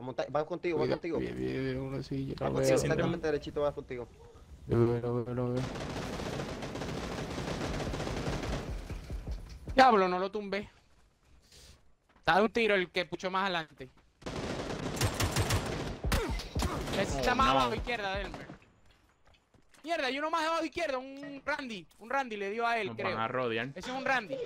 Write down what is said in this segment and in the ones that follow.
Va contigo, va contigo. Bien, uno sí, yo Va lo contigo, veo. exactamente derechito, va contigo. Lo veo. Diablo, no lo tumbé. Está de un tiro el que puchó más adelante. Ese está más abajo izquierda, Delmer. Mierda, hay uno más abajo izquierda, un Randy. Un Randy le dio a él, Nos creo. van a rodear. Ese es un Randy.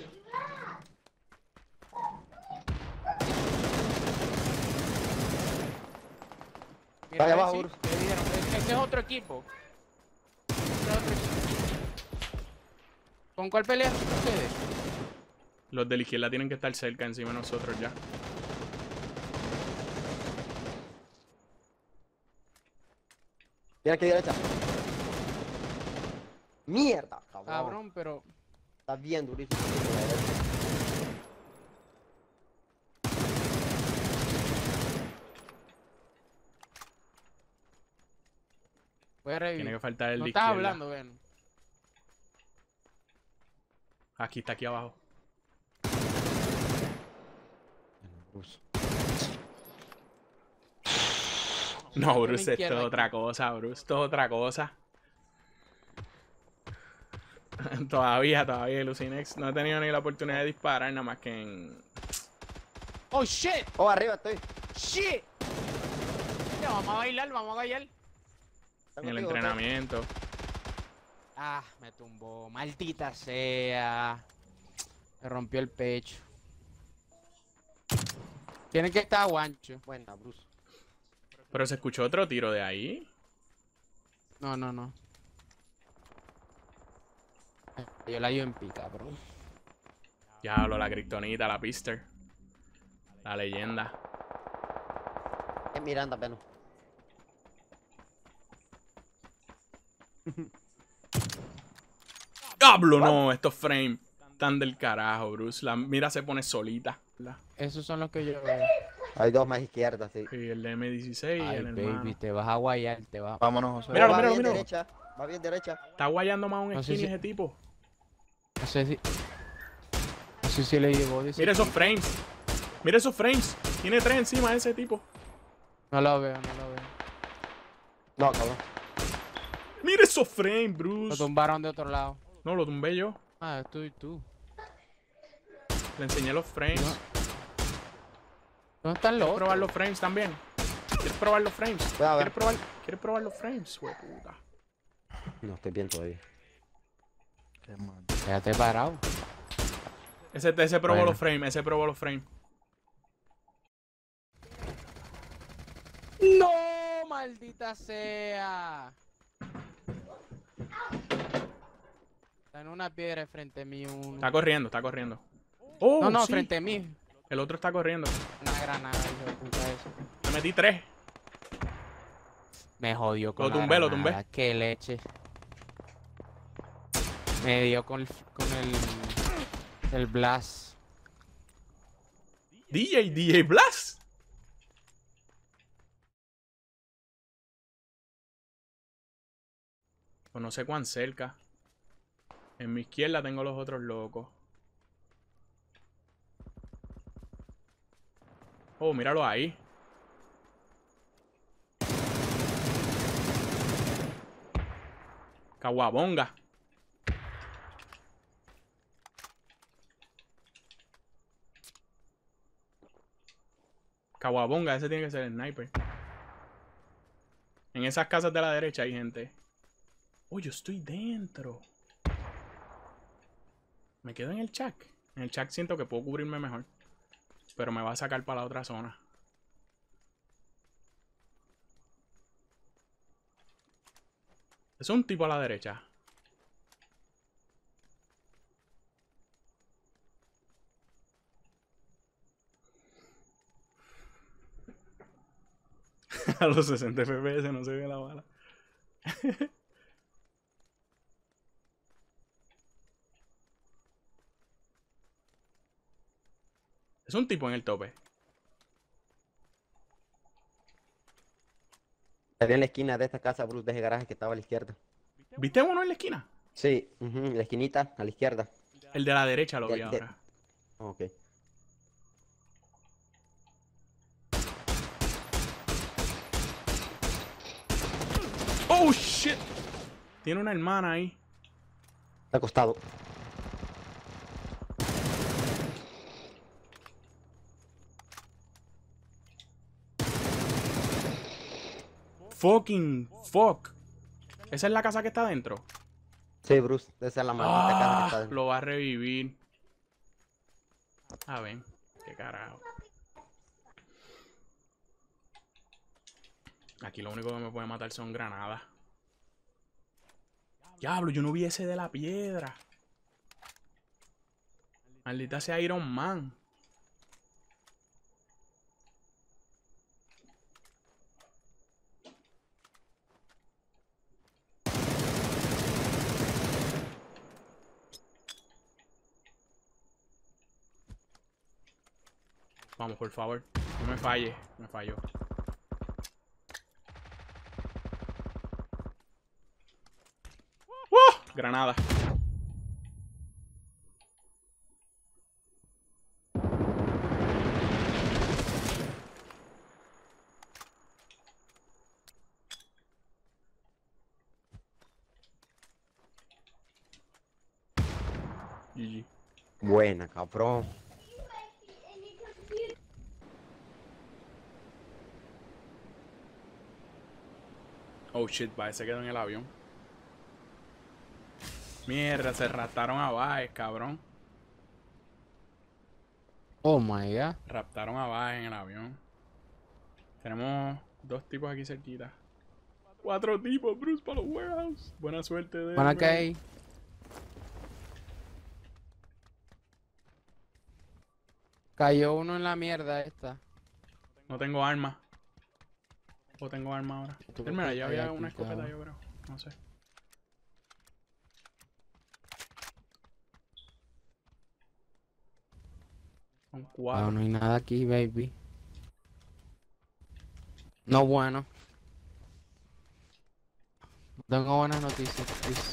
Mira, Vaya abajo, sí, Bruce. le dieron. Ese es otro equipo. Ese es otro equipo. ¿Con cuál pelean ustedes? Los de la izquierda tienen que estar cerca encima de nosotros ya. Mira aquí derecha. Mierda, cabrón. Cabrón, pero... Está bien durísimo. Voy a revivir. Tiene que faltar el No de estás izquierda. hablando, ven. Aquí está, aquí abajo. Bruce. No, Una Bruce, esto es izquierda otra aquí. cosa, Bruce. Esto es otra cosa. Todavía, Lucinex no he tenido ni la oportunidad de disparar, nada más que en... ¡Oh, shit! Oh, arriba estoy. ¡Shit! Ya, vamos a bailar, vamos a bailar. Está en el contigo, entrenamiento. Ah, me tumbó. Maldita sea. Me rompió el pecho. Tiene que estar guancho. Buena, Bruce. Pero se escuchó otro tiro de ahí. No. Yo la llevo en pica, bro. Diablo, la kriptonita, la Pister. La leyenda. Es Miranda, Peno. ¡Diablo, no! Estos frames están del carajo, Bruce. La mira se pone solita. Esos son los que yo veo. Hay dos más izquierdas, sí. Y el de M16 y Ay, el baby, hermano. te vas a guayar, te vas. Vámonos, José. Míralo, va míralo, bien míralo. derecha. Va bien derecha. Está guayando más un No sé skinny si- ese tipo. No sé si... No sé si le llegó. Dice... Mira esos frames. Mira esos frames. Tiene 3 encima de ese tipo. No lo veo. No, cabrón. Mira esos frames, Lo Bruce. tumbaron de otro lado. No, lo tumbé yo. Ah, tú y tú. Le enseñé los frames. No. ¿Dónde están los ¿Quieres probar otros? los frames también? ¿Quieres probar los frames? Voy a ver. ¿Quieres probar los frames? Hueputa. No, estoy bien todavía. Qué mal. Quédate parado. Ese probó Bueno. los frames. Ese probó los frames. ¡No! ¡Maldita sea! Está en una piedra frente a mí uno. Está corriendo, está corriendo. Oh, No, sí. frente a mí. El otro está corriendo. Una granada, hijo de puta eso. Le metí 3. Me jodió con Lo la tumbé, lo granada. tumbé. Qué leche. Me dio con el blast. DJ Blast. Pues no sé cuán cerca. En mi izquierda tengo los otros locos. Oh, míralo ahí. Caguabonga. Caguabonga, ese tiene que ser el sniper. En esas casas de la derecha hay gente. Oh, yo estoy dentro. Me quedo en el shack. En el shack siento que puedo cubrirme mejor. Pero me va a sacar para la otra zona. Es un tipo a la derecha. A los 60 FPS no se ve la bala. Es un tipo en el tope. Estaría en la esquina de esta casa, Bruce, de ese garaje que estaba a la izquierda. ¿Viste uno en la esquina? Sí, la esquinita, a la izquierda. El de la derecha lo vi De- ahora. Ok. Oh, shit. Tiene una hermana ahí. Está acostado. Fucking fuck. ¿Esa es la casa que está adentro? Sí, Bruce. Esa es la maldita casa que está Ah, dentro. lo va a revivir. A ver, qué carajo. Aquí lo único que me puede matar son granadas. Diablo, yo no vi ese de la piedra. Maldita sea Iron Man. Vamos, por favor. No me falle. Me falló. Granada. GG. Buena, cabrón. Oh shit, Baez se quedó en el avión. Mierda, se raptaron a Baez, cabrón. Oh my god. Raptaron a Baez en el avión. Tenemos 2 tipos aquí cerquita. 4 tipos, Bruce, para los warehouse. Buena suerte de Van a caer. Cayó uno en la mierda esta. No tengo arma. O tengo arma ahora. Tú Mira, ya había aquí, una escopeta, cabrón. yo creo. No sé. Son 4. No hay nada aquí, baby. No bueno. Tengo buenas noticias, please.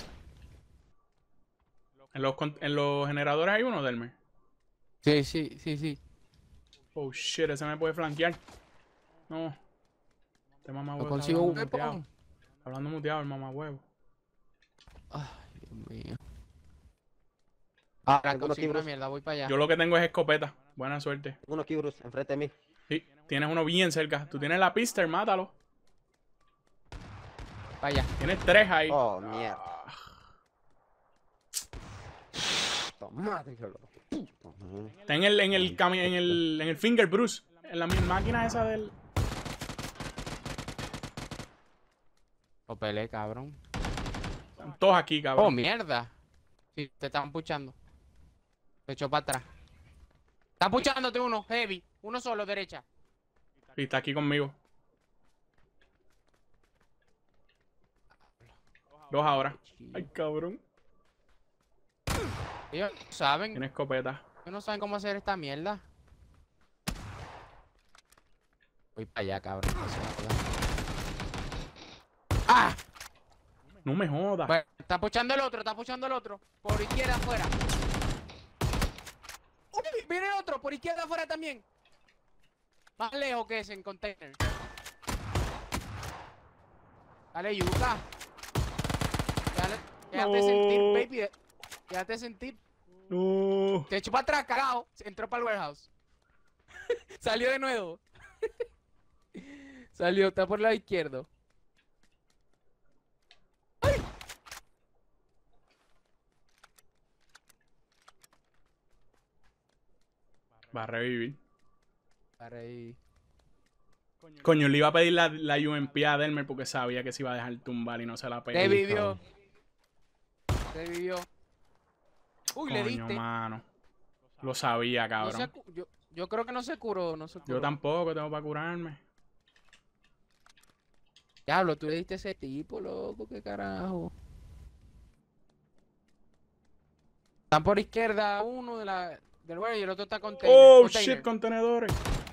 En los generadores hay uno, Delmer. Sí, sí, sí, sí. Oh shit, ese me puede flanquear. No. Este mamahuevo No está consigo hablando un muteado. weapon. Está hablando muteado el mamahuevo. Ay, Dios mío. Ahora Tengo unos consigo una libros. mierda, voy para allá. Yo lo que tengo es escopeta. Buena suerte. Uno aquí, Bruce, enfrente de mí. Sí, tienes uno bien cerca. Tú tienes la pista, mátalo. Para allá. Tienes 3 ahí. Oh, mierda. Madre de la puta madre. Está en el finger, Bruce. En la máquina esa del. Lo peleé, cabrón. Están todos aquí, Oh, cabrón. mierda. Sí, te están puchando. Te echó para atrás. Está puchándote uno, heavy. Uno solo, derecha. Y está aquí conmigo. 2 ahora. Ay, cabrón. Ellos saben. Tiene escopeta. Ellos no saben cómo hacer esta mierda. Voy para allá, cabrón. No se va a joder. ¡Ah! No me jodas. Bueno, está puchando el otro, está puchando el otro. Por izquierda afuera. ¡Uy! Viene el otro, por izquierda afuera también. Más lejos que ese en container. Dale, yuca. Déjate sentir, No. baby. Déjate sentir. No. Se echó para atrás, cagado. Entró para el warehouse. Salió de nuevo. Salió, está por el lado izquierdo. Va a revivir. Para ahí. Coño, le iba a pedir la UMP a Delmer porque sabía que se iba a dejar tumbar y no se la pedí. Te vivió. Te vivió. Uy, le Coño, diste. mano. Lo sabía, No se cabrón. yo creo que no se curó, no se curó. Yo tampoco tengo para curarme. Diablo, tú le diste a ese tipo, loco, qué carajo. Están por izquierda uno del bueno y el otro está container. Oh, container. shit, contenedores.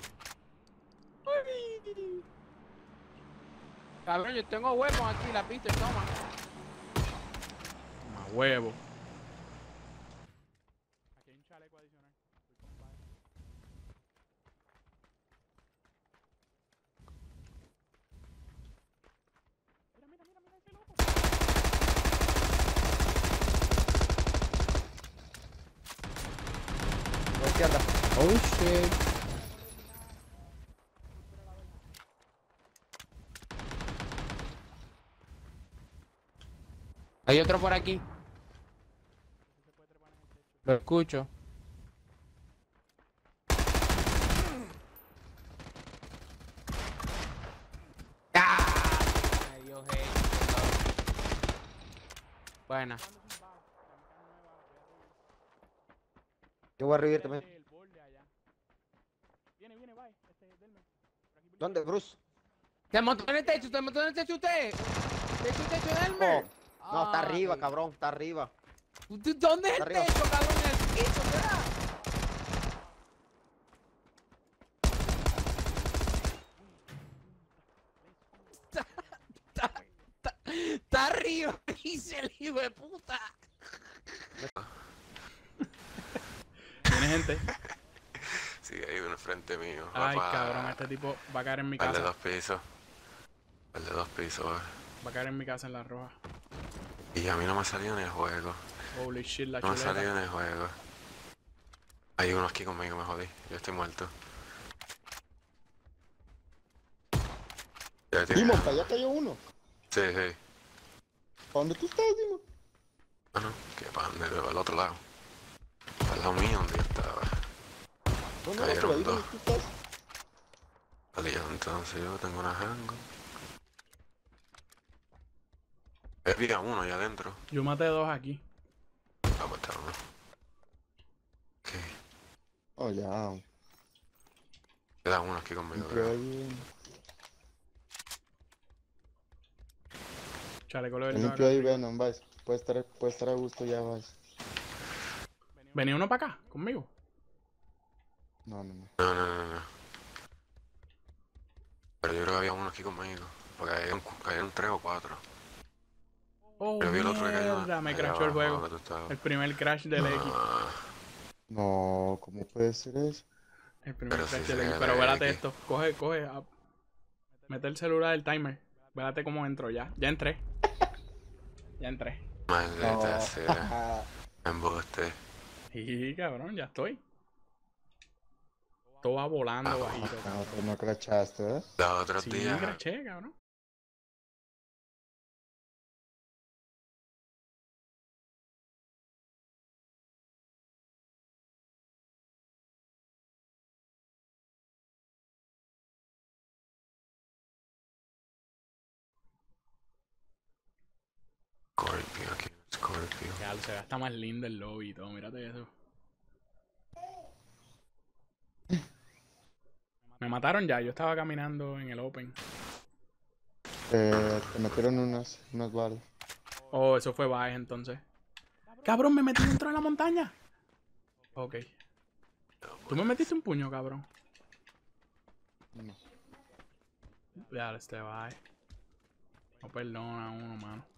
Cabrón, yo tengo huevos aquí, la pista, toma. Más huevo. Aquí hay un chaleco adicional. Mira, mira, mira, mira. Oh shit. Hay otro por aquí. Lo escucho. ¡Ah! Me dio hate. Buena. Yo voy a revivir también. ¿Dónde, Bruce? Se montó en el techo, se montó en el techo usted. ¿Techo, techo de Elmer? No, está arriba, Ay. cabrón, está arriba. ¿Dónde es el Arriba. techo, cabrón? En el piso, ¿verdad? Está arriba, dice el hijo de puta. ¿Tiene gente? Sí, hay uno frente mío. Ay, Va cabrón, este tipo va a caer en mi al de casa. 2 pisos. El de 2 pisos, Va a caer en mi casa en la roja. Y a mí no me salió ni el juego. Holy shit, la No me chuleta. salió ni el juego. Hay uno aquí conmigo, me jodí. Yo estoy muerto. Ya tiene- Dimon, para allá cayó uno. Sí, sí. ¿Para dónde tú estás, Dimon? Ah, no. Que para donde para el otro lado. Para el lado mío donde yo estaba. No, no, Cayeron por ahí dos. donde tú estás. Salía entonces yo tengo una jango. Había uno allá adentro. Yo maté dos aquí. Ah, pues está uno. Ok. Oh, ya. Queda uno aquí conmigo, Entré creo. ahí. Chaleco lo Yo del limpio ahí, Venom, vais. Puede estar a gusto ya, vais. ¿Venía uno para acá, conmigo? No, no, no. No. Pero yo creo que había uno aquí conmigo. Porque cayeron 3 o 4. Oh, Pero vi el otro que cayó. mierda, me allá crashó el abajo, juego. donde tú estabas. El primer crash del X. Ah, No, ¿cómo puede ser eso? El primer Pero crash sí del se X. ve Pero de vélate X. esto. Coge. Mete el celular del timer. Vélate cómo entro ya. Ya entré. Ya entré. Maldita No. sea. Embuste. Y cabrón, ya estoy. Todo va volando bajito. No, pues no crachaste, ¿eh? Los otros Sí, días. craché, cabrón. Scorpio, aquí. Scorpio. Ya, se ve hasta más lindo el lobby y todo. Mírate eso. Me mataron ya. Yo estaba caminando en el open. Te metieron unas balas. Oh, eso fue Baez entonces. Cabrón, me metí dentro de la montaña. Ok. ¿Tú me metiste un puño, cabrón? No. Ya, este Baez. No perdona a uno, mano.